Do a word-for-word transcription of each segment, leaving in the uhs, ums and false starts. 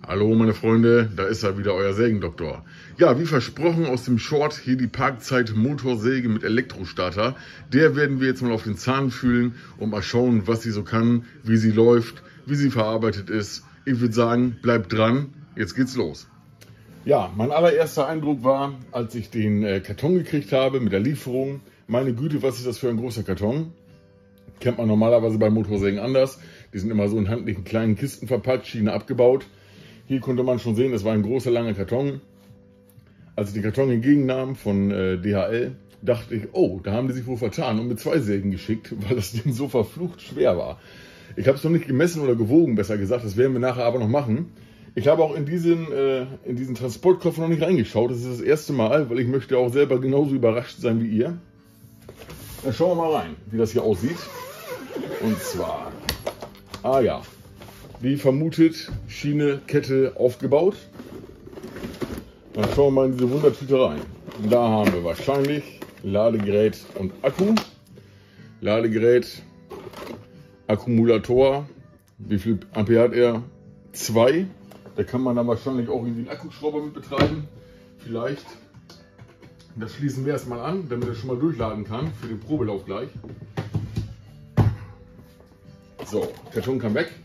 Hallo meine Freunde, da ist er wieder, euer Sägendoktor. Ja, wie versprochen aus dem Short hier die Parkzeit Motorsäge mit Elektrostarter. Der werden wir jetzt mal auf den Zahn fühlen und mal schauen, was sie so kann, wie sie läuft, wie sie verarbeitet ist. Ich würde sagen, bleibt dran, jetzt geht's los. Ja, mein allererster Eindruck war, als ich den Karton gekriegt habe mit der Lieferung. Meine Güte, was ist das für ein großer Karton? Kennt man normalerweise bei Motorsägen anders. Die sind immer so in handlichen kleinen Kisten verpackt, Schiene abgebaut. Hier konnte man schon sehen, es war ein großer, langer Karton. Als ich den Karton entgegennahm von äh, D H L, dachte ich, oh, da haben die sich wohl vertan und mit zwei Sägen geschickt, weil das Ding so verflucht schwer war. Ich habe es noch nicht gemessen oder gewogen, besser gesagt, das werden wir nachher aber noch machen. Ich habe auch in diesen, äh, in diesen Transportkoffer noch nicht reingeschaut, das ist das erste Mal, weil ich möchte auch selber genauso überrascht sein wie ihr. Dann schauen wir mal rein, wie das hier aussieht. Und zwar, ah ja, wie vermutet, Schiene, Kette aufgebaut. Dann schauen wir mal in diese Wundertüte rein. Da haben wir wahrscheinlich Ladegerät und Akku. Ladegerät, Akkumulator. Wie viel Ampere hat er? Zwei. Da kann man dann wahrscheinlich auch irgendwie einen Akkuschrauber mit betreiben. Vielleicht. Das schließen wir erstmal an, damit er schon mal durchladen kann für den Probelauf gleich. So, Karton kann weg.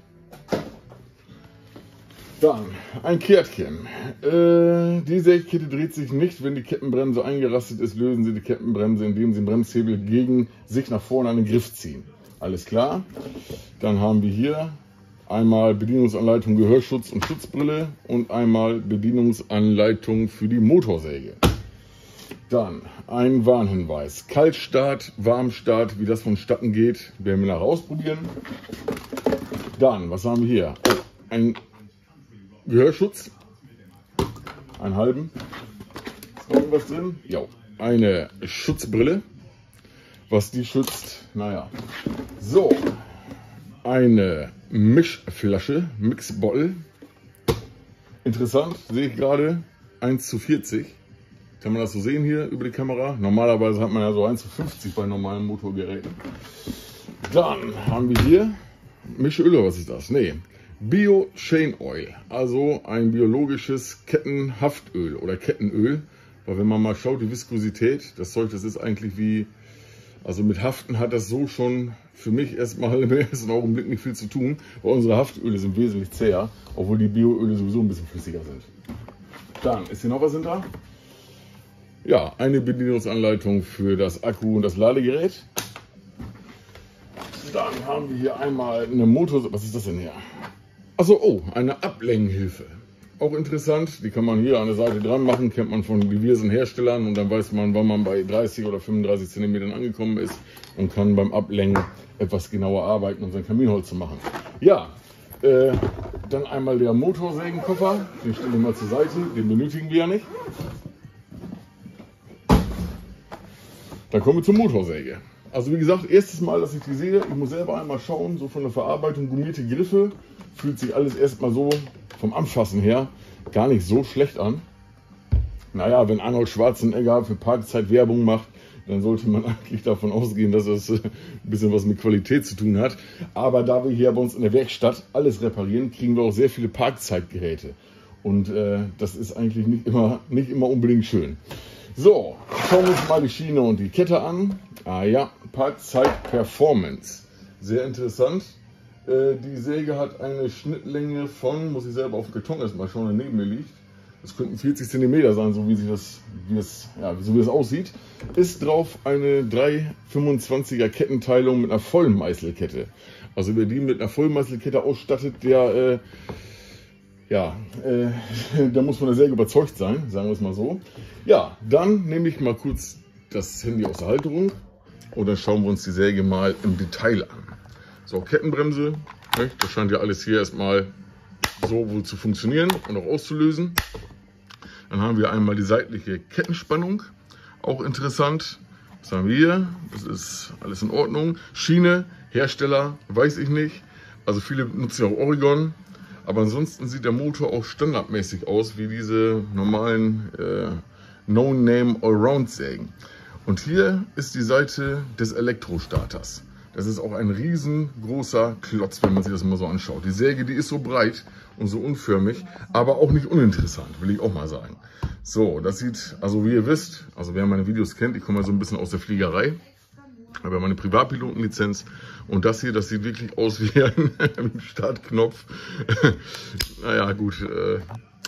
Dann ein Kärtchen. Äh, die Sägkette dreht sich nicht, wenn die Kettenbremse eingerastet ist, lösen Sie die Kettenbremse, indem Sie den Bremshebel gegen sich nach vorne an den Griff ziehen. Alles klar. Dann haben wir hier einmal Bedienungsanleitung Gehörschutz und Schutzbrille und einmal Bedienungsanleitung für die Motorsäge. Dann ein Warnhinweis. Kaltstart, Warmstart, wie das vonstatten geht, werden wir nachher ausprobieren. Dann, was haben wir hier? Ein Gehörschutz, einen halben, ist noch irgendwas drin? Ja, eine Schutzbrille, was die schützt, naja, so, eine Mischflasche, Mixbottle, interessant, sehe ich gerade, eins zu vierzig, kann man das so sehen hier über die Kamera? Normalerweise hat man ja so eins zu fünfzig bei normalen Motorgeräten. Dann haben wir hier Mischöl, oder was ist das? Nee. Bio Chain Oil, also ein biologisches Kettenhaftöl oder Kettenöl, weil wenn man mal schaut, die Viskosität, das Zeug, das ist eigentlich wie, also mit Haften hat das so schon für mich erstmal im ersten Augenblick nicht viel zu tun, weil unsere Haftöle sind wesentlich zäher, obwohl die Bioöle sowieso ein bisschen flüssiger sind. Dann, ist hier noch was hinter? Ja, eine Bedienungsanleitung für das Akku und das Ladegerät. Dann haben wir hier einmal eine Motor... Was ist das denn hier? Achso, oh, eine Ablenkhilfe. Auch interessant, die kann man hier an der Seite dran machen, kennt man von diversen Herstellern und dann weiß man, wann man bei dreißig oder fünfunddreißig Zentimetern angekommen ist und kann beim Ablenken etwas genauer arbeiten, um sein Kaminholz zu machen. Ja, äh, dann einmal der Motorsägenkoffer, den stelle ich mal zur Seite, den benötigen wir ja nicht. Dann kommen wir zur Motorsäge. Also wie gesagt, erstes Mal, dass ich die sehe, ich muss selber einmal schauen, so von der Verarbeitung, gummierte Griffe, fühlt sich alles erstmal so vom Anfassen her gar nicht so schlecht an. Naja, wenn Arnold Schwarzenegger für Parkzeit Werbung macht, dann sollte man eigentlich davon ausgehen, dass das ein bisschen was mit Qualität zu tun hat. Aber da wir hier bei uns in der Werkstatt alles reparieren, kriegen wir auch sehr viele Parkzeitgeräte. Und äh, das ist eigentlich nicht immer, nicht immer unbedingt schön. So, schauen wir uns mal die Schiene und die Kette an. Ah ja, Parkzeit Performance. Sehr interessant. Äh, die Säge hat eine Schnittlänge von, muss ich selber auf dem Karton erstmal schauen, der neben mir liegt. Das könnten vierzig Zentimeter sein, so wie sich das, wie es, ja, so wie es aussieht. Ist drauf eine drei fünfundzwanziger Kettenteilung mit einer Vollmeißelkette. Also wer die mit einer Vollmeißelkette ausstattet, der, äh, ja, äh, da muss man da sehr überzeugt sein, sagen wir es mal so. Ja, dann nehme ich mal kurz das Handy aus der Halterung und dann schauen wir uns die Säge mal im Detail an. So, Kettenbremse, ne, das scheint ja alles hier erstmal so wohl zu funktionieren und auch auszulösen. Dann haben wir einmal die seitliche Kettenspannung, auch interessant. Was haben wir hier? Das ist alles in Ordnung. Schiene, Hersteller, weiß ich nicht. Also viele nutzen ja auch Oregon. Aber ansonsten sieht der Motor auch standardmäßig aus, wie diese normalen äh, No-Name Allround-Sägen. Und hier ist die Seite des Elektrostarters. Das ist auch ein riesengroßer Klotz, wenn man sich das mal so anschaut. Die Säge, die ist so breit und so unförmig, aber auch nicht uninteressant, will ich auch mal sagen. So, das sieht, also wie ihr wisst, also wer meine Videos kennt, ich komme ja so ein bisschen aus der Fliegerei. Ich habe ja meine Privatpilotenlizenz und das hier, das sieht wirklich aus wie ein, ein Startknopf. Naja, gut. Äh,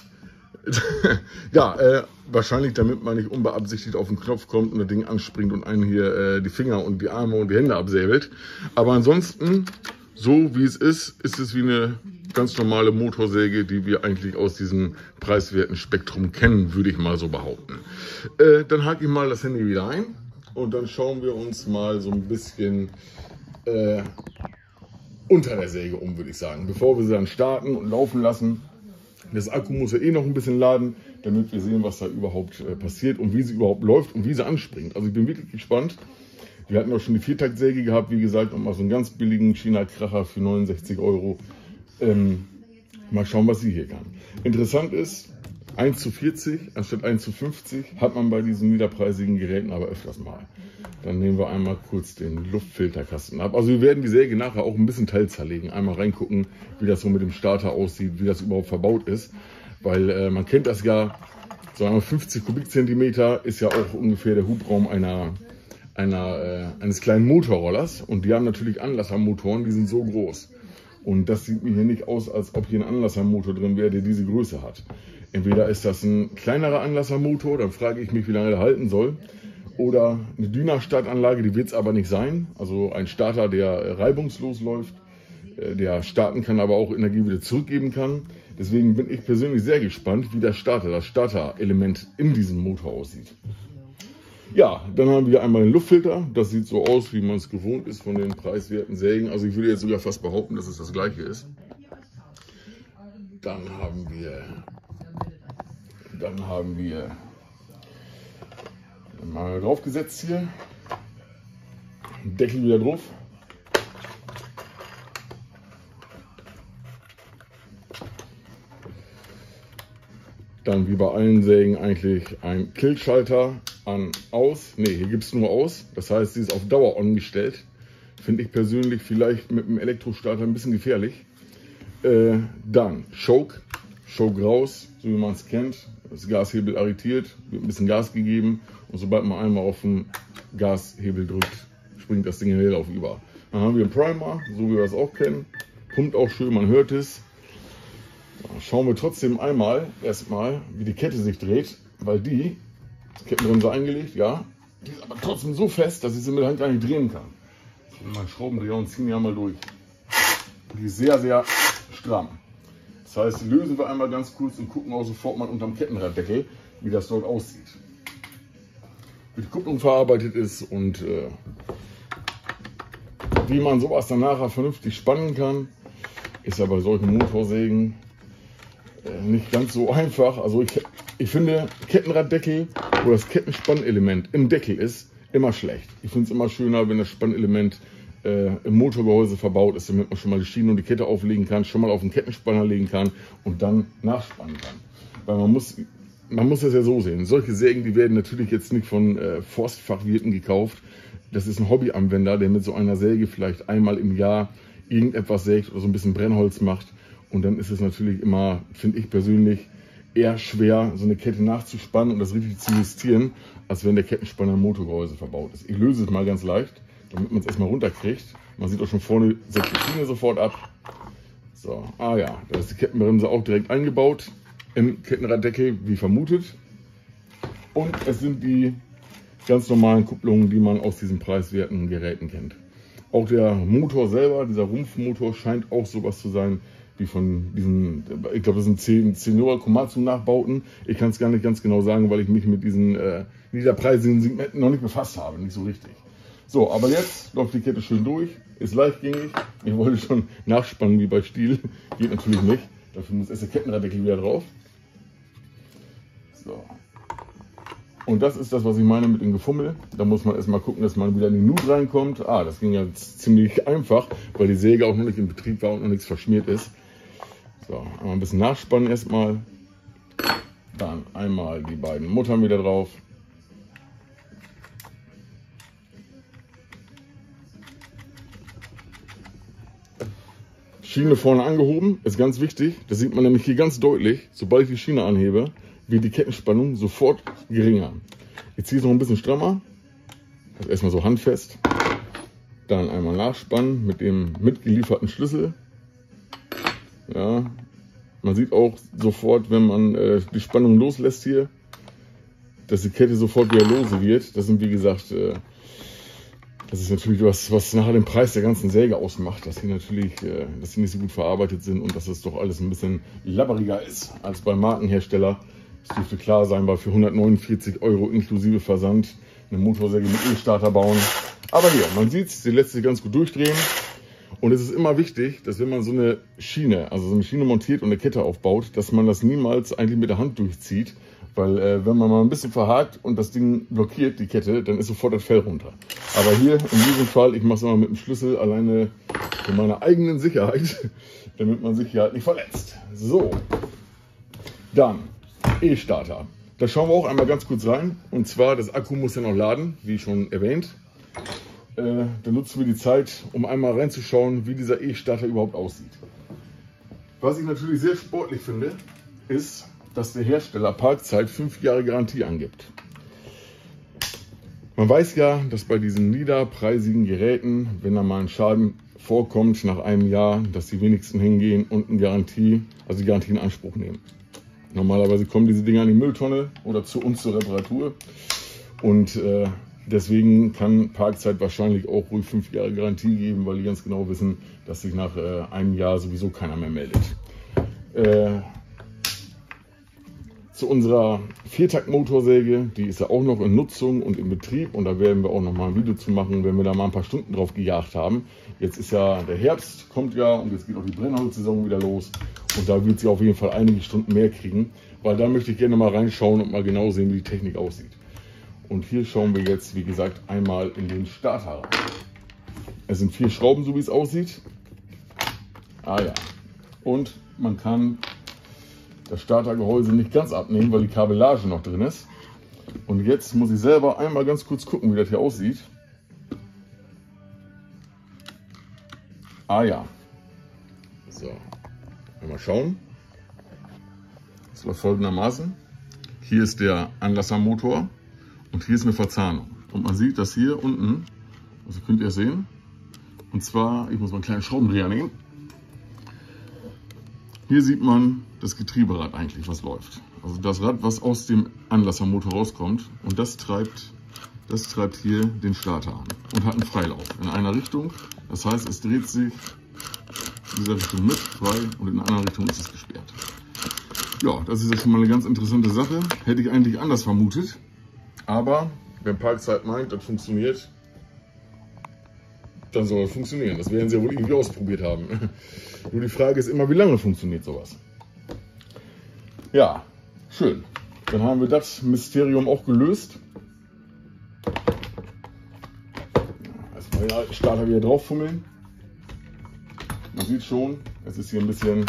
ja, äh, wahrscheinlich damit man nicht unbeabsichtigt auf den Knopf kommt und das Ding anspringt und einen hier äh, die Finger und die Arme und die Hände absäbelt. Aber ansonsten, so wie es ist, ist es wie eine ganz normale Motorsäge, die wir eigentlich aus diesem preiswerten Spektrum kennen, würde ich mal so behaupten. Äh, dann hake ich mal das Handy wieder ein. Und dann schauen wir uns mal so ein bisschen äh, unter der Säge um, würde ich sagen. Bevor wir sie dann starten und laufen lassen. Das Akku muss ja eh noch ein bisschen laden, damit wir sehen, was da überhaupt äh, passiert und wie sie überhaupt läuft und wie sie anspringt. Also ich bin wirklich gespannt. Wir hatten auch schon die Viertaktsäge gehabt, wie gesagt, und mal so einen ganz billigen China-Kracher für neunundsechzig Euro. Ähm, mal schauen, was sie hier kann. Interessant ist, eins zu vierzig anstatt eins zu fünfzig hat man bei diesen niederpreisigen Geräten aber öfters mal. Dann nehmen wir einmal kurz den Luftfilterkasten ab. Also wir werden die Säge nachher auch ein bisschen teilzerlegen. Einmal reingucken, wie das so mit dem Starter aussieht, wie das überhaupt verbaut ist. Weil äh, man kennt das ja, so einmal fünfzig Kubikzentimeter ist ja auch ungefähr der Hubraum einer, einer, äh, eines kleinen Motorrollers. Und die haben natürlich Anlassermotoren, die sind so groß. Und das sieht mir hier nicht aus, als ob hier ein Anlassermotor drin wäre, der diese Größe hat. Entweder ist das ein kleinerer Anlassermotor, dann frage ich mich, wie lange der halten soll. Oder eine Dyna-Startanlage, die wird es aber nicht sein. Also ein Starter, der reibungslos läuft, der starten kann, aber auch Energie wieder zurückgeben kann. Deswegen bin ich persönlich sehr gespannt, wie der Starter, das Starter-Element in diesem Motor aussieht. Ja, dann haben wir einmal den Luftfilter. Das sieht so aus, wie man es gewohnt ist von den preiswerten Sägen. Also ich würde jetzt sogar fast behaupten, dass es das gleiche ist. Dann haben wir, dann haben wir mal draufgesetzt hier. Deckel wieder drauf. Dann wie bei allen Sägen eigentlich ein Killschalter an aus. Ne, hier gibt es nur aus. Das heißt, sie ist auf Dauer on gestellt. Finde ich persönlich vielleicht mit dem Elektrostarter ein bisschen gefährlich. Äh, dann Choke. Choke raus, so wie man es kennt. Das Gashebel arretiert, wird ein bisschen Gas gegeben. Und sobald man einmal auf den Gashebel drückt, springt das Ding in den Leerlauf über. Dann haben wir einen Primer, so wie wir es auch kennen. Pumpt auch schön, man hört es. Schauen wir trotzdem einmal erstmal, wie die Kette sich dreht, weil die Kettenbremse eingelegt, ja, die ist aber trotzdem so fest, dass ich sie mit der Hand gar nicht drehen kann. Ich nehme mal einen Schraubendreher und ziehe die einmal durch. Die ist sehr, sehr stramm. Das heißt, die lösen wir einmal ganz kurz und gucken auch sofort mal unterm Kettenraddeckel, wie das dort aussieht. Wie die Kupplung verarbeitet ist und äh, wie man sowas dann nachher vernünftig spannen kann, ist ja bei solchen Motorsägen nicht ganz so einfach. Also ich, ich finde Kettenraddeckel, wo das Kettenspannelement im Deckel ist, immer schlecht. Ich finde es immer schöner, wenn das Spannelement äh, im Motorgehäuse verbaut ist, damit man schon mal die Schiene und die Kette auflegen kann, schon mal auf den Kettenspanner legen kann und dann nachspannen kann. Weil man muss, man muss das ja so sehen. Solche Sägen, die werden natürlich jetzt nicht von äh, Forstfachwirten gekauft. Das ist ein Hobbyanwender, der mit so einer Säge vielleicht einmal im Jahr irgendetwas sägt oder so ein bisschen Brennholz macht. Und dann ist es natürlich immer, finde ich persönlich, eher schwer, so eine Kette nachzuspannen und das richtig zu justieren, als wenn der Kettenspanner im Motorgehäuse verbaut ist. Ich löse es mal ganz leicht, damit man es erstmal runterkriegt. Man sieht auch schon vorne, setzt die Schiene sofort ab. So, ah ja, da ist die Kettenbremse auch direkt eingebaut im Kettenraddeckel, wie vermutet. Und es sind die ganz normalen Kupplungen, die man aus diesen preiswerten Geräten kennt. Auch der Motor selber, dieser Rumpfmotor, scheint auch sowas zu sein, wie von diesen, ich glaube, das sind Senora Komatsu Nachbauten. Ich kann es gar nicht ganz genau sagen, weil ich mich mit diesen äh, niederpreisigen Segmenten noch nicht befasst habe, nicht so richtig. So, aber jetzt läuft die Kette schön durch, ist leichtgängig. Ich wollte schon nachspannen wie bei Stihl, geht natürlich nicht. Dafür muss erst der Kettenraddeckel wieder drauf. So. Und das ist das, was ich meine mit dem Gefummel. Da muss man erstmal gucken, dass man wieder in den Nut reinkommt. Ah, das ging ja ziemlich einfach, weil die Säge auch noch nicht in Betrieb war und noch nichts verschmiert ist. So, einmal ein bisschen nachspannen erstmal. Dann einmal die beiden Muttern wieder drauf. Schiene vorne angehoben, ist ganz wichtig. Das sieht man nämlich hier ganz deutlich. Sobald ich die Schiene anhebe, wird die Kettenspannung sofort geringer. Ich ziehe es noch ein bisschen strammer. Also erstmal so handfest. Dann einmal nachspannen mit dem mitgelieferten Schlüssel. Ja, man sieht auch sofort, wenn man äh, die Spannung loslässt hier, dass die Kette sofort wieder lose wird. Das sind wie gesagt, äh, das ist natürlich was, was nachher den Preis der ganzen Säge ausmacht, dass die natürlich, äh, dass die nicht so gut verarbeitet sind und dass das doch alles ein bisschen labberiger ist als beim Markenhersteller. Das dürfte klar sein, weil für hundertneunundvierzig Euro inklusive Versand eine Motorsäge mit E-Starter bauen. Aber hier, man sieht es, die lässt sich ganz gut durchdrehen. Und es ist immer wichtig, dass wenn man so eine Schiene, also so eine Schiene montiert und eine Kette aufbaut, dass man das niemals eigentlich mit der Hand durchzieht. Weil äh, wenn man mal ein bisschen verhakt und das Ding blockiert, die Kette, dann ist sofort das Fell runter. Aber hier in diesem Fall, ich mache es immer mit dem Schlüssel, alleine für meine eigenen Sicherheit, damit man sich hier halt nicht verletzt. So, dann E-Starter. Da schauen wir auch einmal ganz kurz rein. Und zwar, das Akku muss ja noch laden, wie schon erwähnt. Äh, dann nutzen wir die Zeit, um einmal reinzuschauen, wie dieser E-Starter überhaupt aussieht. Was ich natürlich sehr sportlich finde, ist, dass der Hersteller Parkzeit fünf Jahre Garantie angibt. Man weiß ja, dass bei diesen niederpreisigen Geräten, wenn da mal ein Schaden vorkommt nach einem Jahr, dass die wenigsten hingehen und eine Garantie, also die Garantie in Anspruch nehmen. Normalerweise kommen diese Dinger in die Mülltonne oder zu uns zur Reparatur und äh, deswegen kann Parkzeit wahrscheinlich auch ruhig fünf Jahre Garantie geben, weil die ganz genau wissen, dass sich nach äh, einem Jahr sowieso keiner mehr meldet. Äh, zu unserer Viertakt-Motorsäge, die ist ja auch noch in Nutzung und in Betrieb und da werden wir auch noch mal ein Video zu machen, wenn wir da mal ein paar Stunden drauf gejagt haben. Jetzt ist ja der Herbst, kommt ja und jetzt geht auch die Brennholzsaison wieder los und da wird sie auf jeden Fall einige Stunden mehr kriegen, weil da möchte ich gerne mal reinschauen und mal genau sehen, wie die Technik aussieht. Und hier schauen wir jetzt, wie gesagt, einmal in den Starter rein. Es sind vier Schrauben, so wie es aussieht. Ah ja. Und man kann das Startergehäuse nicht ganz abnehmen, weil die Kabellage noch drin ist. Und jetzt muss ich selber einmal ganz kurz gucken, wie das hier aussieht. Ah ja. So. Mal schauen. Das läuft folgendermaßen. Hier ist der Anlassermotor. Und hier ist eine Verzahnung. Und man sieht, dass hier unten, also könnt ihr sehen, und zwar, ich muss mal einen kleinen Schraubendreher nehmen. Hier sieht man das Getrieberad eigentlich, was läuft. Also das Rad, was aus dem Anlassermotor rauskommt. Und das treibt, das treibt hier den Starter an und hat einen Freilauf in einer Richtung. Das heißt, es dreht sich in dieser Richtung mit, frei, und in einer anderen Richtung ist es gesperrt. Ja, das ist ja schon mal eine ganz interessante Sache. Hätte ich eigentlich anders vermutet. Aber wenn Parkzeit meint, das funktioniert, dann soll es funktionieren. Das werden sie ja wohl irgendwie ausprobiert haben. Nur die Frage ist immer, wie lange funktioniert sowas? Ja, schön. Dann haben wir das Mysterium auch gelöst. Erstmal den alten Starter wieder drauf fummeln. Man sieht schon, es ist hier ein bisschen...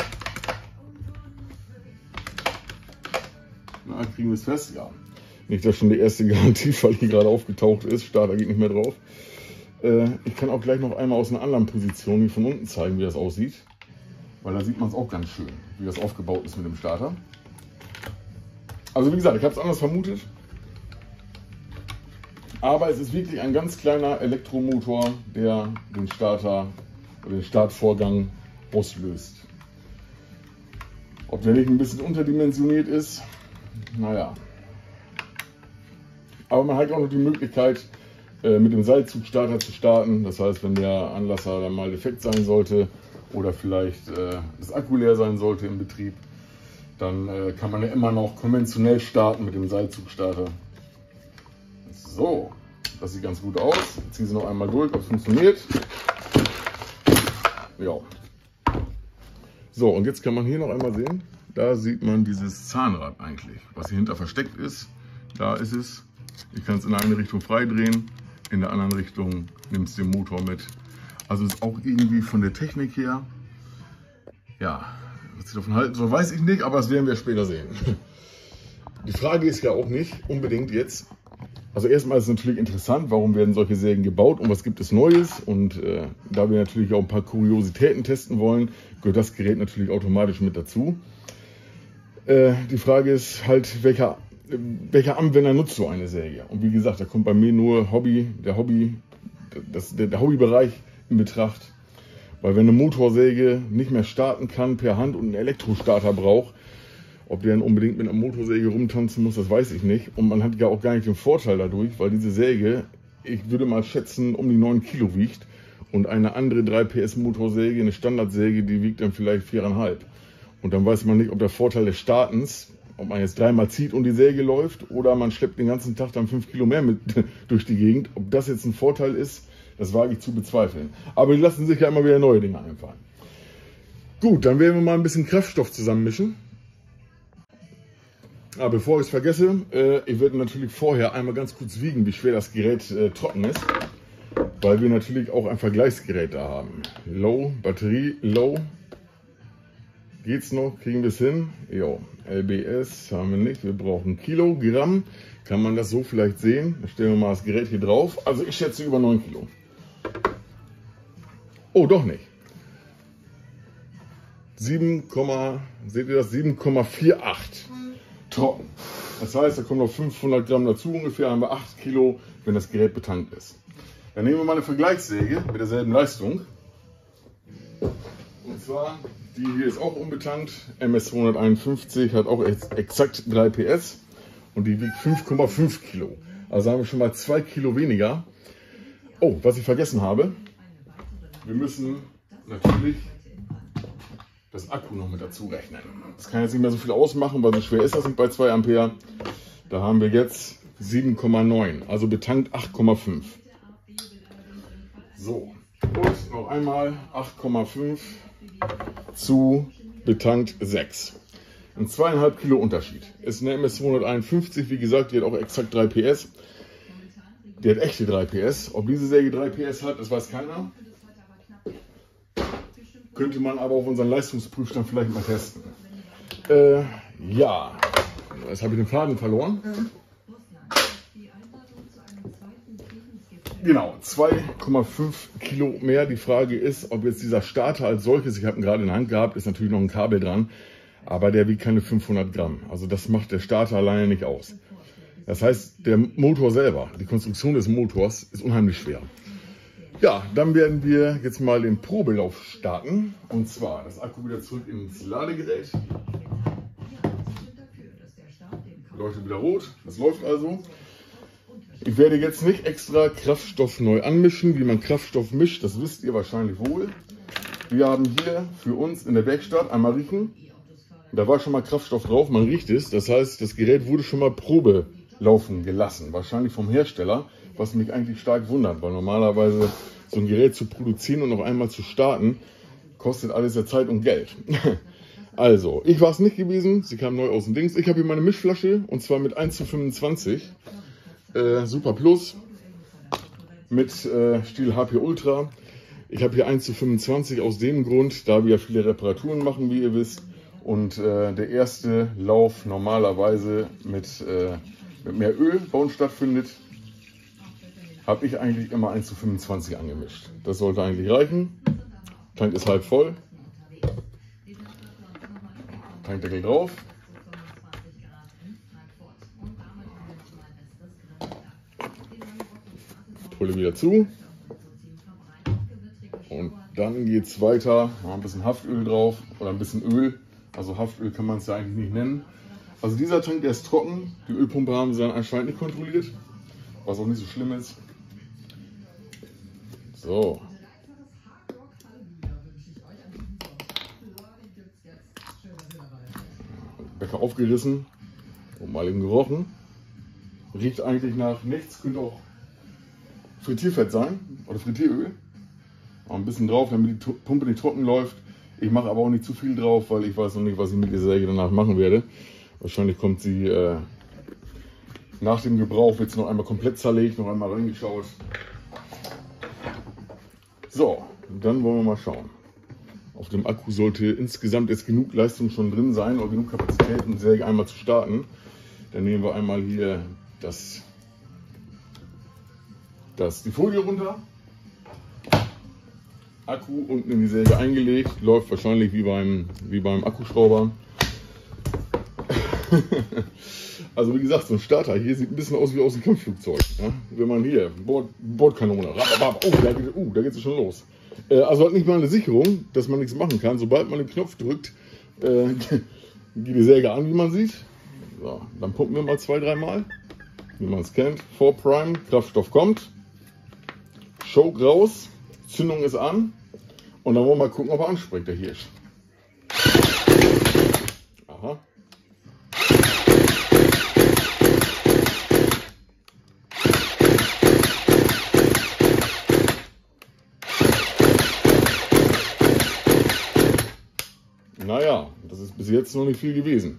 Na, kriegen wir es fest? Ja. Nicht, dass schon die erste Garantiefall hier gerade aufgetaucht ist. Starter geht nicht mehr drauf. Äh, ich kann auch gleich noch einmal aus einer anderen Position hier von unten zeigen, wie das aussieht. Weil da sieht man es auch ganz schön, wie das aufgebaut ist mit dem Starter. Also wie gesagt, ich habe es anders vermutet. Aber es ist wirklich ein ganz kleiner Elektromotor, der den Starter oder den Startvorgang auslöst. Ob der nicht ein bisschen unterdimensioniert ist, naja. Aber man hat auch noch die Möglichkeit, mit dem Seilzugstarter zu starten. Das heißt, wenn der Anlasser dann mal defekt sein sollte oder vielleicht das Akku leer sein sollte im Betrieb, dann kann man ja immer noch konventionell starten mit dem Seilzugstarter. So, das sieht ganz gut aus. Ich ziehe sie noch einmal durch, ob es funktioniert. Ja. So, und jetzt kann man hier noch einmal sehen, da sieht man dieses Zahnrad eigentlich, was hier hinter versteckt ist. Da ist es. Ich kann es in eine Richtung frei drehen, in der anderen Richtung nimmt es den Motor mit. Also ist auch irgendwie von der Technik her, ja, was ich davon halten soll, weiß ich nicht, aber das werden wir später sehen. Die Frage ist ja auch nicht unbedingt jetzt, Also erstmal ist es natürlich interessant, warum werden solche Sägen gebaut und was gibt es Neues. Und äh, da wir natürlich auch ein paar Kuriositäten testen wollen, gehört das Gerät natürlich automatisch mit dazu. Äh, die Frage ist halt, welcher, welcher Anwender nutzt so eine Säge? Und wie gesagt, da kommt bei mir nur Hobby, der Hobby, das, der, der Hobbybereich in Betracht. Weil wenn eine Motorsäge nicht mehr starten kann per Hand und einen Elektrostarter braucht, ob der dann unbedingt mit einer Motorsäge rumtanzen muss, das weiß ich nicht. Und man hat ja auch gar nicht den Vorteil dadurch, weil diese Säge, ich würde mal schätzen, um die neun Kilo wiegt. Und eine andere drei P S Motorsäge, eine Standardsäge, die wiegt dann vielleicht vier Komma fünf. Und dann weiß man nicht, ob der Vorteil des Startens, ob man jetzt dreimal zieht und die Säge läuft, oder man schleppt den ganzen Tag dann fünf Kilo mehr mit durch die Gegend. Ob das jetzt ein Vorteil ist, das wage ich zu bezweifeln. Aber die lassen sich ja immer wieder neue Dinge einfallen. Gut, dann werden wir mal ein bisschen Kraftstoff zusammenmischen. Aber bevor ich es vergesse, äh, ich werde natürlich vorher einmal ganz kurz wiegen, wie schwer das Gerät äh, trocken ist. Weil wir natürlich auch ein Vergleichsgerät da haben. Low, Batterie, Low. Geht's noch? Kriegen wir es hin? Jo, L B S haben wir nicht. Wir brauchen Kilogramm. Kann man das so vielleicht sehen? Dann stellen wir mal das Gerät hier drauf. Also ich schätze über neun Kilo. Oh, doch nicht. sieben, seht ihr das? sieben Komma achtundvierzig. Trocken. Das heißt, da kommen noch fünfhundert Gramm dazu, ungefähr haben wir acht Kilo, wenn das Gerät betankt ist. Dann nehmen wir mal eine Vergleichssäge mit derselben Leistung. Und zwar, die hier ist auch unbetankt, M S zweihunderteinundfünfzig, hat auch exakt drei P S und die wiegt fünf Komma fünf Kilo. Also haben wir schon mal zwei Kilo weniger. Oh, was ich vergessen habe, wir müssen natürlich das Akku noch mit dazu rechnen. Das kann jetzt nicht mehr so viel ausmachen, weil so schwer ist das nicht bei zwei Ampere. Da haben wir jetzt sieben Komma neun, also betankt acht Komma fünf. So, und noch einmal acht Komma fünf zu betankt sechs. Ein zwei Komma fünf Kilo Unterschied. Ist eine M S zweihunderteinundfünfzig, wie gesagt, die hat auch exakt drei P S. Die hat echte drei P S. Ob diese Säge drei P S hat, das weiß keiner. Könnte man aber auf unseren Leistungsprüfstand vielleicht mal testen. Äh, ja, jetzt habe ich den Faden verloren. Genau, zwei Komma fünf Kilo mehr. Die Frage ist, ob jetzt dieser Starter als solches, ich habe ihn gerade in der Hand gehabt, ist natürlich noch ein Kabel dran, aber der wiegt keine fünfhundert Gramm. Also das macht der Starter alleine nicht aus. Das heißt, der Motor selber, die Konstruktion des Motors ist unheimlich schwer. Ja, dann werden wir jetzt mal den Probelauf starten. Und zwar das Akku wieder zurück ins Ladegerät. Leuchtet wieder rot, das läuft also. Ich werde jetzt nicht extra Kraftstoff neu anmischen, wie man Kraftstoff mischt, das wisst ihr wahrscheinlich wohl. Wir haben hier für uns in der Werkstatt einmal riechen. Da war schon mal Kraftstoff drauf, man riecht es. Das heißt, das Gerät wurde schon mal Probe laufen gelassen, wahrscheinlich vom Hersteller, was mich eigentlich stark wundert, weil normalerweise so ein Gerät zu produzieren und noch einmal zu starten, kostet alles ja Zeit und Geld. Also, ich war es nicht gewesen, sie kam neu aus dem Dings. Ich habe hier meine Mischflasche und zwar mit eins zu fünfundzwanzig, äh, Super Plus, mit äh, Stihl H P Ultra. Ich habe hier eins zu fünfundzwanzig aus dem Grund, da wir ja viele Reparaturen machen, wie ihr wisst. Und äh, der erste Lauf normalerweise mit, äh, mit mehr Öl bei uns stattfindet, habe ich eigentlich immer eins zu fünfundzwanzig angemischt. Das sollte eigentlich reichen. Tank ist halb voll. Tankdeckel drauf. Pulle wieder zu. Und dann geht es weiter. Noch ein bisschen Haftöl drauf oder ein bisschen Öl. Also Haftöl kann man es ja eigentlich nicht nennen. Also dieser Tank, der ist trocken. Die Ölpumpe haben sie dann anscheinend nicht kontrolliert. Was auch nicht so schlimm ist. So. Becher aufgerissen und mal eben gerochen. Riecht eigentlich nach nichts, könnte auch Frittierfett sein oder Frittieröl. Auch ein bisschen drauf, damit die Pumpe nicht trocken läuft. Ich mache aber auch nicht zu viel drauf, weil ich weiß noch nicht, was ich mit der Säge danach machen werde. Wahrscheinlich kommt sie äh, nach dem Gebrauch, wird es noch einmal komplett zerlegt, noch einmal reingeschaut. So, dann wollen wir mal schauen. Auf dem Akku sollte insgesamt jetzt genug Leistung schon drin sein oder genug Kapazität, um die Säge einmal zu starten. Dann nehmen wir einmal hier das Das ist die Folie runter. Akku unten in die Säge eingelegt. Läuft wahrscheinlich wie beim, wie beim Akkuschrauber. Also wie gesagt, so ein Starter hier sieht ein bisschen aus wie aus dem Kampfflugzeug. Ja? Wenn man hier, Bord, Bordkanone, oh, da geht, uh, da geht es schon los. Äh, also hat nicht mal eine Sicherung, dass man nichts machen kann. Sobald man den Knopf drückt, äh, geht die Säge an, wie man sieht. So, dann pumpen wir mal zwei, dreimal. Wie man es kennt. Vor Prime, Kraftstoff kommt. Choke raus. Zündung ist an. Und dann wollen wir mal gucken, ob er anspringt, der Hirsch. Aha. Naja, das ist bis jetzt noch nicht viel gewesen.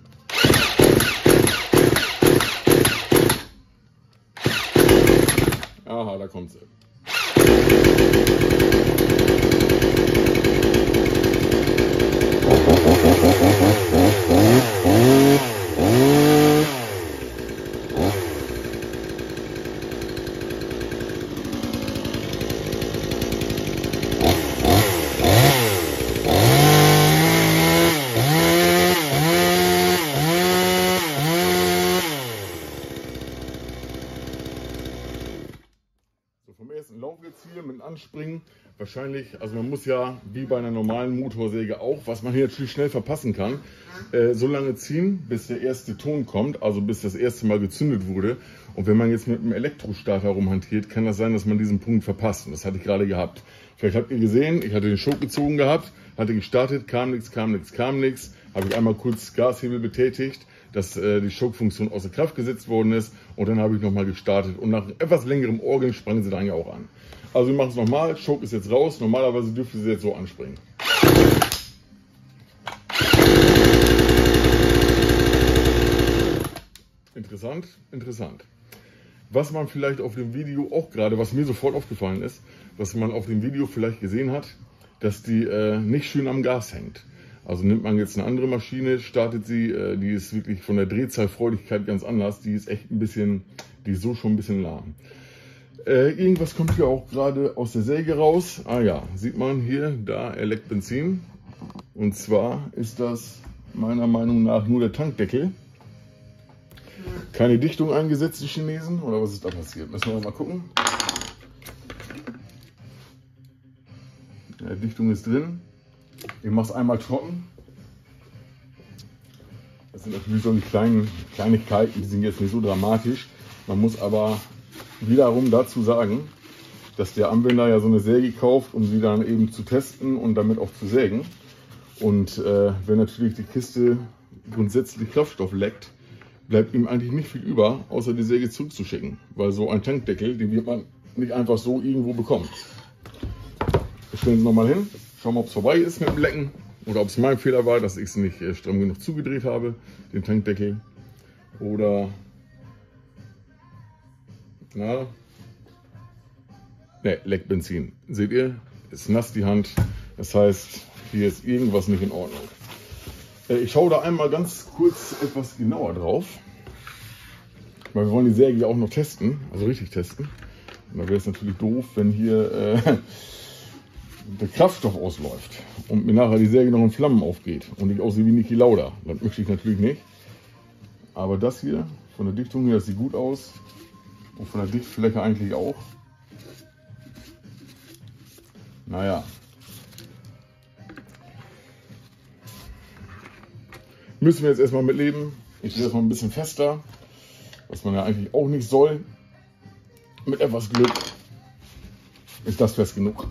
Aha, da kommt sie. Vom ersten Lauf jetzt hier mit Anspringen, wahrscheinlich, also man muss ja wie bei einer normalen Motorsäge auch, was man hier natürlich schnell verpassen kann, äh, so lange ziehen, bis der erste Ton kommt, also bis das erste Mal gezündet wurde. Und wenn man jetzt mit einem Elektrostarter rumhantiert, kann das sein, dass man diesen Punkt verpasst. Und das hatte ich gerade gehabt. Vielleicht habt ihr gesehen, ich hatte den Choke gezogen gehabt, hatte gestartet, kam nichts, kam nichts, kam nichts. Habe ich einmal kurz Gashebel betätigt, dass äh, die Choke-Funktion außer Kraft gesetzt worden ist. Und dann habe ich nochmal gestartet. Und nach etwas längerem Orgeln sprang sie dann ja auch an. Also wir machen es nochmal. Choke ist jetzt raus. Normalerweise dürfte sie jetzt so anspringen. Interessant, interessant. Was man vielleicht auf dem Video auch gerade, was mir sofort aufgefallen ist, was man auf dem Video vielleicht gesehen hat, dass die äh, nicht schön am Gas hängt. Also nimmt man jetzt eine andere Maschine, startet sie, äh, die ist wirklich von der Drehzahlfreudigkeit ganz anders. Die ist echt ein bisschen, die ist so schon ein bisschen lahm. Äh, irgendwas kommt hier auch gerade aus der Säge raus. Ah ja, sieht man hier, da, er leckt Benzin. Und zwar ist das meiner Meinung nach nur der Tankdeckel. Keine Dichtung eingesetzt, die Chinesen, oder was ist da passiert? Müssen wir mal gucken. Ja, Dichtung ist drin. Ich mache es einmal trocken. Das sind natürlich so die kleinen Kleinigkeiten, die sind jetzt nicht so dramatisch. Man muss aber wiederum dazu sagen, dass der Anwender ja so eine Säge kauft, um sie dann eben zu testen und damit auch zu sägen. Und äh, wenn natürlich die Kiste grundsätzlich Kraftstoff leckt, bleibt ihm eigentlich nicht viel über, außer die Säge zurückzuschicken. Weil so ein Tankdeckel, den wird man nicht einfach so irgendwo bekommen. Wir stellen es nochmal hin, schauen wir, ob es vorbei ist mit dem Lecken oder ob es mein Fehler war, dass ich es nicht äh, stramm genug zugedreht habe, den Tankdeckel. Oder, na, ne, leckt Benzin. Seht ihr, ist nass die Hand, das heißt, hier ist irgendwas nicht in Ordnung. Äh, ich schaue da einmal ganz kurz etwas genauer drauf, weil wir wollen die Säge ja auch noch testen, also richtig testen. Und da wäre es natürlich doof, wenn hier äh, der Kraftstoff ausläuft und mir nachher die Säge noch in Flammen aufgeht und ich aussehe wie Niki Lauda. Das möchte ich natürlich nicht. Aber das hier, von der Dichtung her, das sieht gut aus und von der Dichtfläche eigentlich auch. Naja. Müssen wir jetzt erstmal mit leben. Ich drehe das mal ein bisschen fester, was man ja eigentlich auch nicht soll. Mit etwas Glück ist das fest genug.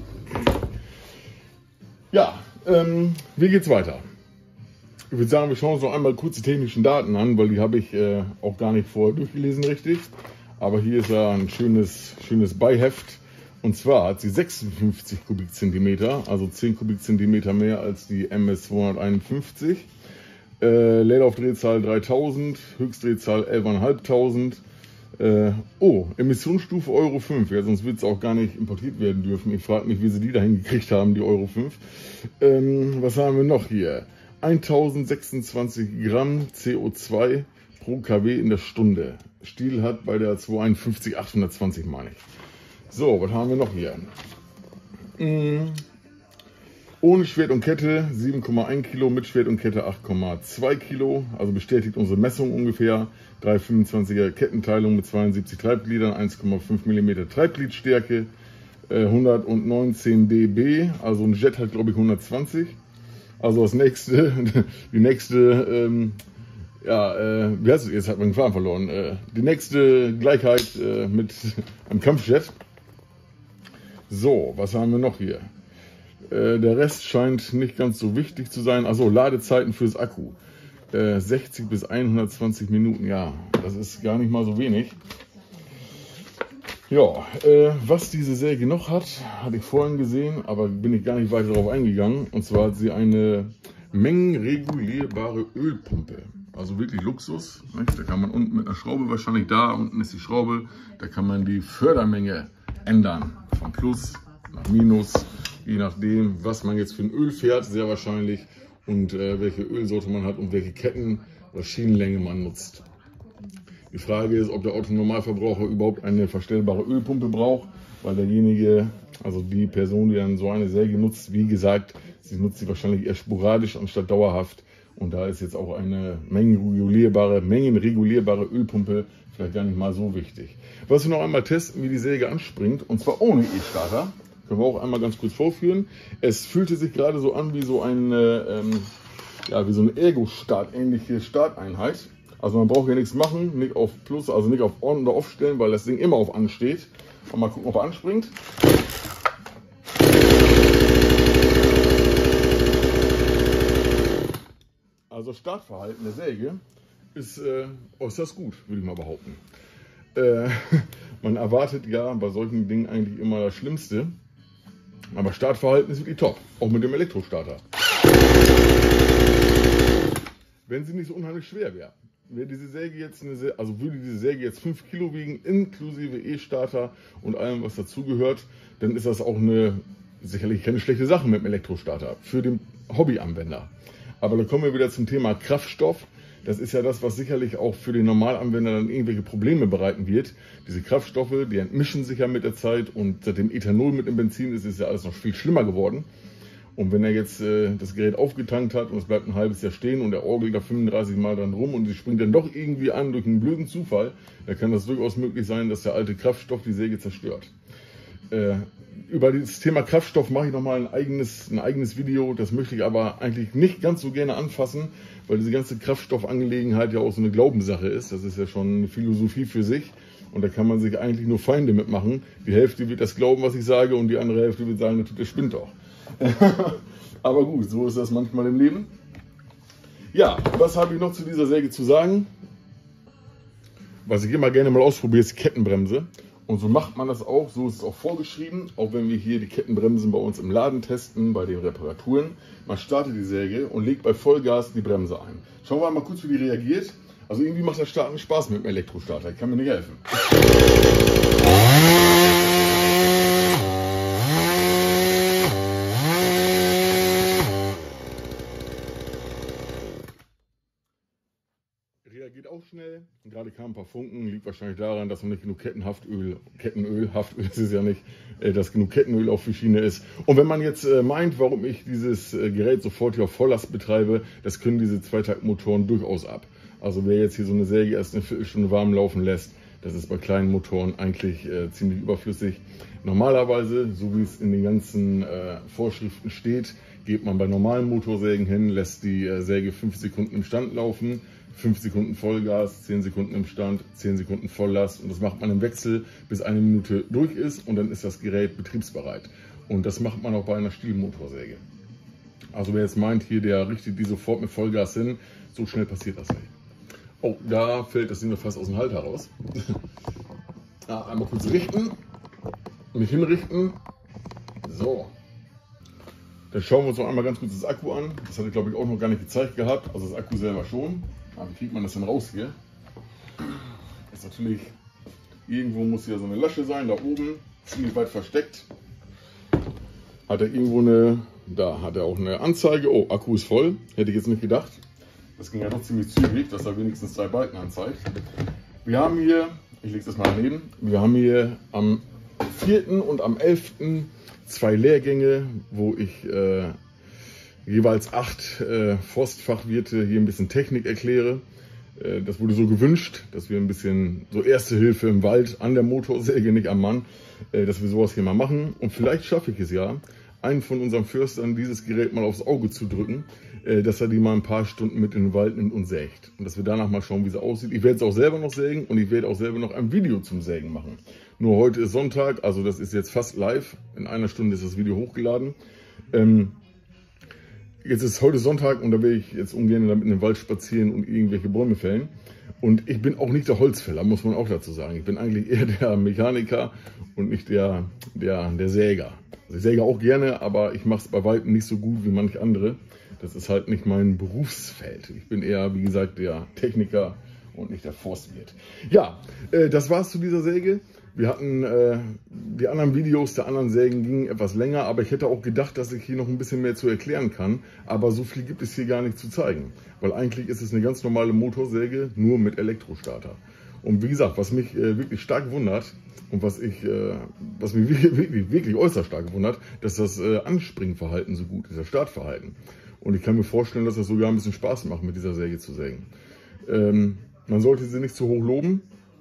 Ja, ähm, wie geht's weiter? Ich würde sagen, wir schauen uns noch einmal kurz die technischen Daten an, weil die habe ich äh, auch gar nicht vorher durchgelesen richtig. Aber hier ist ja ein schönes, schönes Beiheft. Und zwar hat sie sechsundfünfzig Kubikzentimeter, also zehn Kubikzentimeter mehr als die M S zweihunderteinundfünfzig. Äh, Leerlaufdrehzahl dreitausend, Höchstdrehzahl elftausendfünfhundert. Äh, oh, Emissionsstufe Euro fünf, ja, sonst wird es auch gar nicht importiert werden dürfen. Ich frage mich, wie sie die dahin gekriegt haben, die Euro fünf. Ähm, was haben wir noch hier? eintausendsechsundzwanzig Gramm C O zwei pro Kilowatt in der Stunde. Stiel hat bei der zweihunderteinundfünfzig achthundertzwanzig, meine ich. So, was haben wir noch hier? Hm. Ohne Schwert und Kette sieben Komma eins Kilo, mit Schwert und Kette acht Komma zwei Kilo. Also bestätigt unsere Messung ungefähr. drei fünfundzwanziger Kettenteilung mit zweiundsiebzig Treibgliedern, eins Komma fünf Millimeter Treibgliedstärke, äh, hundertneunzehn dB. Also ein Jet hat, glaube ich, hundertzwanzig. Also das nächste, die nächste, ähm, ja, äh, wie heißt es? Jetzt hat man den Faden verloren. Äh, die nächste Gleichheit äh, mit einem Kampfjet. So, was haben wir noch hier? Der Rest scheint nicht ganz so wichtig zu sein. Also Ladezeiten fürs Akku. Äh, sechzig bis hundertzwanzig Minuten, ja, das ist gar nicht mal so wenig. Ja, äh, was diese Säge noch hat, hatte ich vorhin gesehen, aber bin ich gar nicht weiter darauf eingegangen. Und zwar hat sie eine mengenregulierbare Ölpumpe. Also wirklich Luxus. Nicht? Da kann man unten mit einer Schraube, wahrscheinlich da unten ist die Schraube, da kann man die Fördermenge ändern. Von Plus nach Minus. Je nachdem, was man jetzt für ein Öl fährt, sehr wahrscheinlich, und äh, welche Ölsorte man hat und welche Ketten- oder Schienenlänge man nutzt. Die Frage ist, ob der Autonormalverbraucher überhaupt eine verstellbare Ölpumpe braucht, weil derjenige, also die Person, die dann so eine Säge nutzt, wie gesagt, sie nutzt sie wahrscheinlich eher sporadisch anstatt dauerhaft. Und da ist jetzt auch eine mengenregulierbare, mengenregulierbare Ölpumpe vielleicht gar nicht mal so wichtig. Was wir noch einmal testen, wie die Säge anspringt, und zwar ohne E-Starter. Können wir auch einmal ganz kurz vorführen. Es fühlte sich gerade so an wie so eine, ähm, ja, wie so eine Ergo-Start-ähnliche Starteinheit. Also man braucht hier nichts machen, nicht auf Plus, also nicht auf On oder Off stellen, weil das Ding immer auf An steht. Und mal gucken, ob er anspringt. Also Startverhalten der Säge ist äh, äußerst gut, würde ich mal behaupten. Äh, man erwartet ja bei solchen Dingen eigentlich immer das Schlimmste. Aber Startverhalten ist wirklich top, auch mit dem Elektrostarter. Wenn sie nicht so unheimlich schwer wäre, wäre diese Säge jetzt eine, also würde diese Säge jetzt fünf Kilo wiegen, inklusive E-Starter und allem, was dazugehört, dann ist das auch eine sicherlich keine schlechte Sache mit dem Elektrostarter für den Hobbyanwender. Aber da kommen wir wieder zum Thema Kraftstoff. Das ist ja das, was sicherlich auch für den Normalanwender dann irgendwelche Probleme bereiten wird. Diese Kraftstoffe, die entmischen sich ja mit der Zeit, und seitdem Ethanol mit dem Benzin ist, ist ja alles noch viel schlimmer geworden. Und wenn er jetzt äh, das Gerät aufgetankt hat und es bleibt ein halbes Jahr stehen und er orgelt da fünfunddreißig Mal dran rum und sie springt dann doch irgendwie an durch einen blöden Zufall, dann kann das durchaus möglich sein, dass der alte Kraftstoff die Säge zerstört. Äh, über das Thema Kraftstoff mache ich nochmal ein eigenes, ein eigenes Video. Das möchte ich aber eigentlich nicht ganz so gerne anfassen, weil diese ganze Kraftstoffangelegenheit ja auch so eine Glaubenssache ist. Das ist ja schon eine Philosophie für sich. Und da kann man sich eigentlich nur Feinde mitmachen. Die Hälfte wird das glauben, was ich sage, und die andere Hälfte wird sagen, der spinnt doch. Aber gut, so ist das manchmal im Leben. Ja, was habe ich noch zu dieser Säge zu sagen? Was ich immer gerne mal ausprobiere, ist die Kettenbremse. Und so macht man das auch, so ist es auch vorgeschrieben, auch wenn wir hier die Kettenbremsen bei uns im Laden testen, bei den Reparaturen. Man startet die Säge und legt bei Vollgas die Bremse ein. Schauen wir mal kurz, wie die reagiert. Also irgendwie macht das Starten Spaß mit dem Elektrostarter, ich kann mir nicht helfen. Reagiert auch schnell. Gerade kamen ein paar Funken, liegt wahrscheinlich daran, dass noch nicht genug Kettenhaftöl, Kettenöl, Haftöl ist es ja nicht, äh, dass genug Kettenöl auf die Schiene ist. Und wenn man jetzt äh, meint, warum ich dieses äh, Gerät sofort hier auf Volllast betreibe, das können diese Zweitaktmotoren durchaus ab. Also wer jetzt hier so eine Säge erst eine Viertelstunde warm laufen lässt, das ist bei kleinen Motoren eigentlich äh, ziemlich überflüssig. Normalerweise, so wie es in den ganzen äh, Vorschriften steht, geht man bei normalen Motorsägen hin, lässt die äh, Säge fünf Sekunden im Stand laufen, fünf Sekunden Vollgas, zehn Sekunden im Stand, zehn Sekunden Volllast, und das macht man im Wechsel, bis eine Minute durch ist, und dann ist das Gerät betriebsbereit. Und das macht man auch bei einer Stielmotorsäge. Also wer jetzt meint, hier der richtet die sofort mit Vollgas hin, so schnell passiert das nicht. Oh, da fällt das Ding mir fast aus dem Halter raus. Ah, einmal kurz richten, mich hinrichten. So. Dann schauen wir uns noch einmal ganz kurz das Akku an. Das hatte ich, glaube ich, auch noch gar nicht gezeigt gehabt. Also das Akku selber schon. Aber wie kriegt man das denn raus hier? Das ist natürlich, irgendwo muss hier so eine Lasche sein, da oben, ziemlich weit versteckt. Hat er irgendwo eine, da hat er auch eine Anzeige. Oh, Akku ist voll. Hätte ich jetzt nicht gedacht. Das ging ja doch ziemlich zügig, dass er wenigstens zwei Balken anzeigt. Wir haben hier, ich lege das mal daneben, wir haben hier am vierten und am elften zwei Lehrgänge, wo ich äh, jeweils acht äh, Forstfachwirte hier ein bisschen Technik erkläre. Äh, das wurde so gewünscht, dass wir ein bisschen so Erste Hilfe im Wald an der Motorsäge, nicht am Mann, äh, dass wir sowas hier mal machen. Und vielleicht schaffe ich es ja, einen von unseren Förstern dieses Gerät mal aufs Auge zu drücken, äh, dass er die mal ein paar Stunden mit in den Wald nimmt und sägt. Und dass wir danach mal schauen, wie es aussieht. Ich werde es auch selber noch sägen und ich werde auch selber noch ein Video zum Sägen machen. Nur heute ist Sonntag, also das ist jetzt fast live. In einer Stunde ist das Video hochgeladen. Ähm, Jetzt ist heute Sonntag und da will ich jetzt ungern damit in den Wald spazieren und irgendwelche Bäume fällen. Und ich bin auch nicht der Holzfäller, muss man auch dazu sagen. Ich bin eigentlich eher der Mechaniker und nicht der, der, der Säger. Also ich säge auch gerne, aber ich mache es bei weitem nicht so gut wie manche andere. Das ist halt nicht mein Berufsfeld. Ich bin eher, wie gesagt, der Techniker und nicht der Forstwirt. Ja, äh, das war's zu dieser Säge. Wir hatten äh, die anderen Videos der anderen Sägen gingen etwas länger, aber ich hätte auch gedacht, dass ich hier noch ein bisschen mehr zu erklären kann. Aber so viel gibt es hier gar nicht zu zeigen, weil eigentlich ist es eine ganz normale Motorsäge, nur mit Elektrostarter. Und wie gesagt, was mich äh, wirklich stark wundert und was, ich, äh, was mich wirklich, wirklich, wirklich äußerst stark wundert, dass das äh, Anspringverhalten so gut ist, das Startverhalten. Und ich kann mir vorstellen, dass das sogar ein bisschen Spaß macht, mit dieser Säge zu sägen. Ähm, man sollte sie nicht zu hoch loben,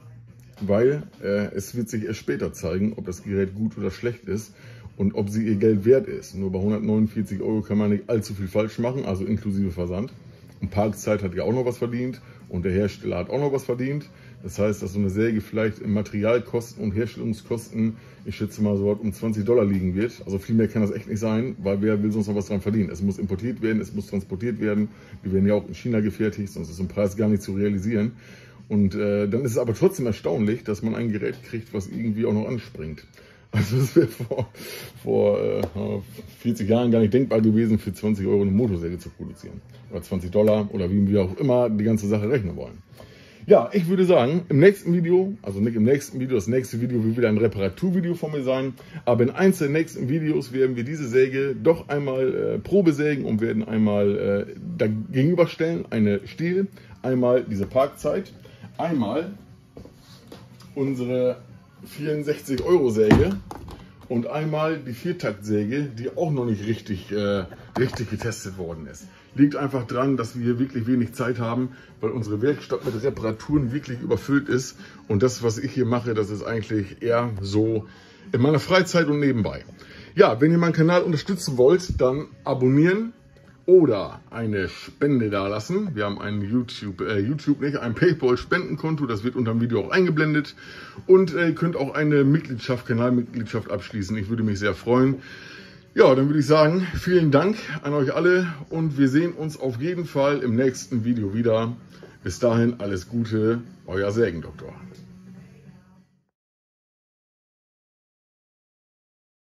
weil äh, es wird sich erst später zeigen, ob das Gerät gut oder schlecht ist und ob sie ihr Geld wert ist. Nur bei hundertneunundvierzig Euro kann man nicht allzu viel falsch machen, also inklusive Versand. Und Parkzeit hat ja auch noch was verdient und der Hersteller hat auch noch was verdient. Das heißt, dass so eine Säge vielleicht in Materialkosten und Herstellungskosten, ich schätze mal, so um zwanzig Dollar liegen wird. Also viel mehr kann das echt nicht sein, weil wer will sonst noch was dran verdienen? Es muss importiert werden, es muss transportiert werden. Die werden ja auch in China gefertigt, sonst ist so ein Preis gar nicht zu realisieren. Und äh, dann ist es aber trotzdem erstaunlich, dass man ein Gerät kriegt, was irgendwie auch noch anspringt. Also das wäre vor, vor äh, vierzig Jahren gar nicht denkbar gewesen, für zwanzig Euro eine Motorsäge zu produzieren. Oder zwanzig Dollar oder wie wir auch immer die ganze Sache rechnen wollen. Ja, ich würde sagen, im nächsten Video, also nicht im nächsten Video, das nächste Video wird wieder ein Reparaturvideo von mir sein, aber in eins der nächsten Videos werden wir diese Säge doch einmal äh, Probesägen und werden einmal äh, dagegenüberstellen, eine Stihl, einmal diese Parkzeit, einmal unsere vierundsechzig Euro Säge und einmal die Viertaktsäge, die auch noch nicht richtig, äh, richtig getestet worden ist. Liegt einfach dran, dass wir hier wirklich wenig Zeit haben, weil unsere Werkstatt mit Reparaturen wirklich überfüllt ist. Und das, was ich hier mache, das ist eigentlich eher so in meiner Freizeit und nebenbei. Ja, wenn ihr meinen Kanal unterstützen wollt, dann abonnieren oder eine Spende dalassen. Wir haben ein YouTube, äh, YouTube nicht, ein PayPal-Spendenkonto, das wird unter dem Video auch eingeblendet. Und äh, ihr könnt auch eine Mitgliedschaft, Kanalmitgliedschaft abschließen. Ich würde mich sehr freuen. Ja, dann würde ich sagen, vielen Dank an euch alle und wir sehen uns auf jeden Fall im nächsten Video wieder. Bis dahin alles Gute, euer Sägendoktor.